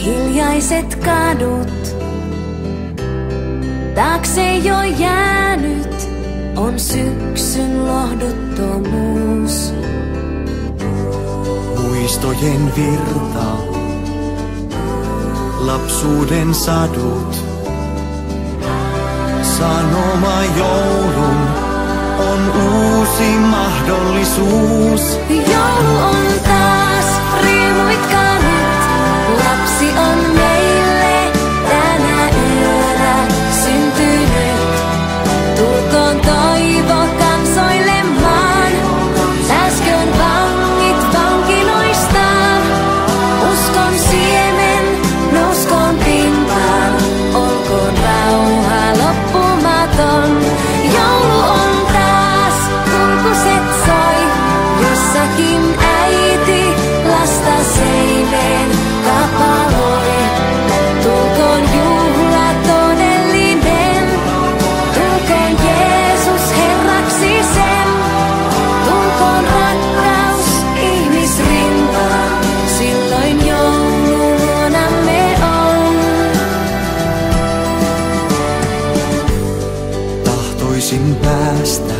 Hiljaiset kadut, taakse jo jäänyt, on syksyn lohduttomuus. Muistojen virta, lapsuuden sadut, sanoma joulun on uusi mahdollisuus. Joulu on taas, riemuitkaa nyt, lapsi on meille tänä yönä syntynyt. Tulkoon toivo kansoille maan, äsken vangit vankiloistaan. Uskon siemen nouskoon pintaan, olkoon rauha loppumaton. Joulu on taas, kulkuset soi, jossakin äiti lasta seimeen kapaloi. Tulkoon juhla todellinen, tulkoon Jeesus Herraksi sen. Tulkoon rakkaus ihmisrintaan, silloin joulu luonamme on. Tahtoisin päästä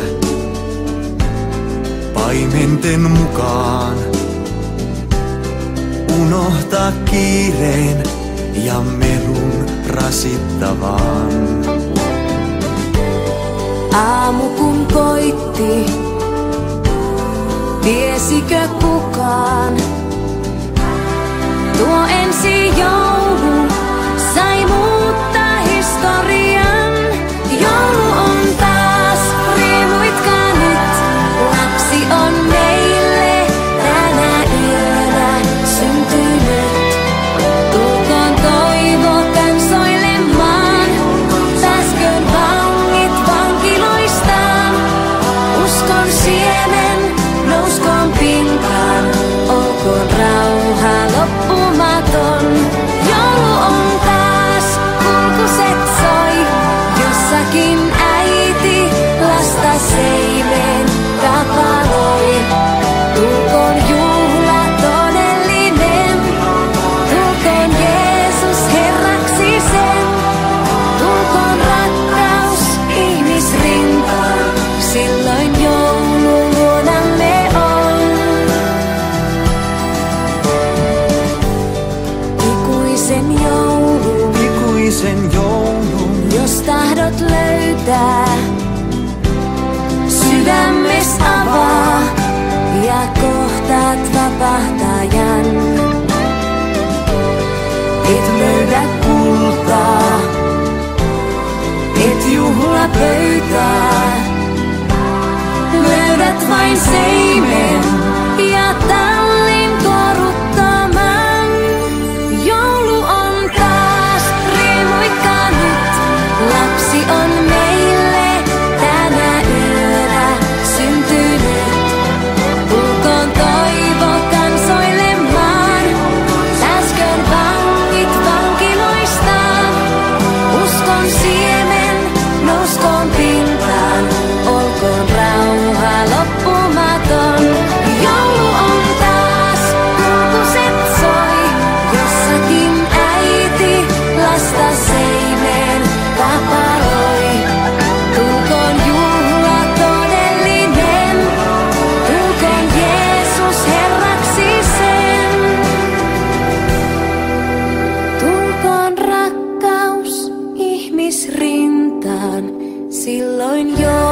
paimenten mukaan, unohtaa kiireen ja melun rasittavaan. Aamu kun koitti, tiesikö kukaan? Tuo ensi joulu sai muuttaa historian. Joulu on taas, riemuitkaa nyt, lapsi on meille tänä yönä syntynyt. Tulkoon toivo kansoille maan, pääsköön vangit vankiloistaan. Uskon siemen nouskoon pintaan, olkoon rauha loppumaton. Joulu on taas, kulkuset soi, jossakin äiti lasta seimeen kapaloi. Tulkoon juhla todellinen, tulkoon Jeesus Herraksi sen. Tulkoon rakkaus ihmisrintaan, silloin joulu luonamme on. Ikuisen joulun, Jos tahdot löytää, sydämes avaa ja kohtaat vapahtajan. Et löydä kultaa, et juhlapöytää, löydät vain seimen ja tallin koruttoman. Joulu on taas, riemuitkaa nyt, lapsi on meille tänä yönä syntynyt. Tulkoon toivo kansoille maan, pääsköön vangit vankiloistaan. Uskon siemen nouskoon pintaan, olkoon rauha loppumaton. Joulu on taas, kulkuset soi, jossakin äiti lasta seimeen kapaloi. Tulkoon juhla todellinen, tulkoon Jeesus Herraksi sen. Tulkoon rakkaus ihmisrintaan, silloin jo